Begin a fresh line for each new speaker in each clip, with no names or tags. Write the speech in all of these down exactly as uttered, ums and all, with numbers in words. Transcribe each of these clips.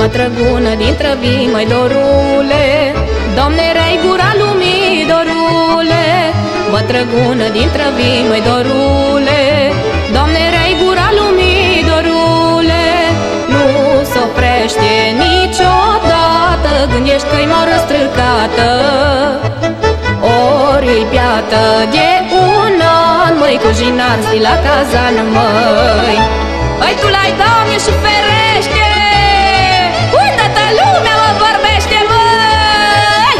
Mă trăgună din trăbii, măi dorule, Doamne, rai gura lumii, dorule. Mă trăgună din trăbii, măi dorule, Doamne, rai gura lumii, dorule. Nu s-oprește niciodată, gândești că-i m-au răstrâcată, ori-i beată de un an, măi, cu jinar zi la cazan, măi. Păi tu l-ai, Doamne, și ferește, unde-tă lumea mă vorbește, măi!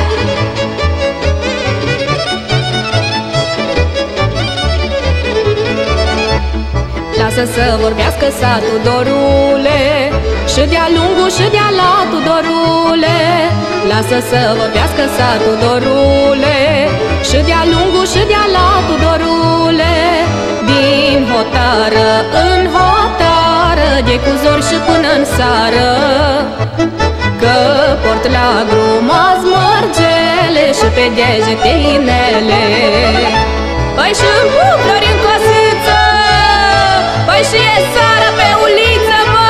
Lasă să vorbească satul, dorule, și de-a lungul și de-a latul, dorule. Lasă să vorbească satul, dorule, și de-a lungul și de-a latul, dorule. Din hotară în hotară, de cu zor și până-n sară, că port la grumaz mărgele și pe degete inele. Păi și-mi cuplori în cosiță, păi și e sară pe uliță, mă!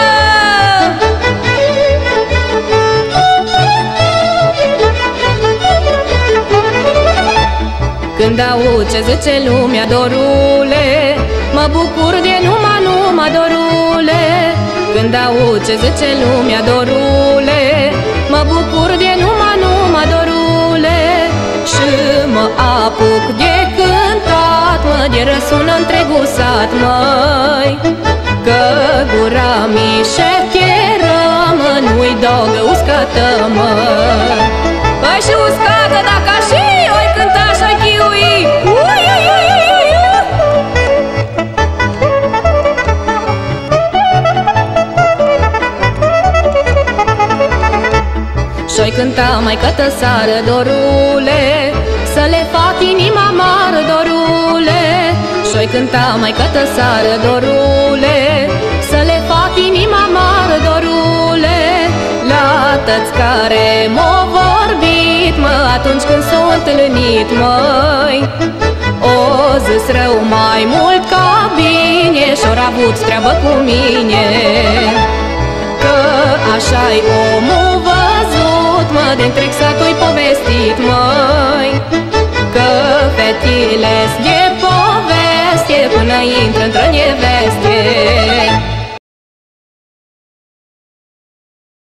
Când aud ce zice lumea, dorule, mă bucur de numai, numai, dorule. Când aud ce zice lumea, dorule, mă bucur de numai, numai, dorule. Și mă apuc de cântat, mă, de răsună întregul sat, măi, că gura mi șecheră, mă, nu-i dogă uscată, mă. Păi și uscată dacă așa oi cânta și-oi chiui, ui, ui, ui, ui, ui. Și-oi cânta mai-cătă sară, dorule, să le fac inima amară, dorule. Și-oi cânta mai-cătă sară, dorule, să le fac inima amară, dorule. La tăți care m-au vorbit, mă, atunci când s-au întâlnit, măi, o zis rău mai mult ca bine și-or avut treabă cu mine, că așa-i omul văzut, mă, de-ntreg satul-i povestit, măi, că fetile-s de poveste până intră într-o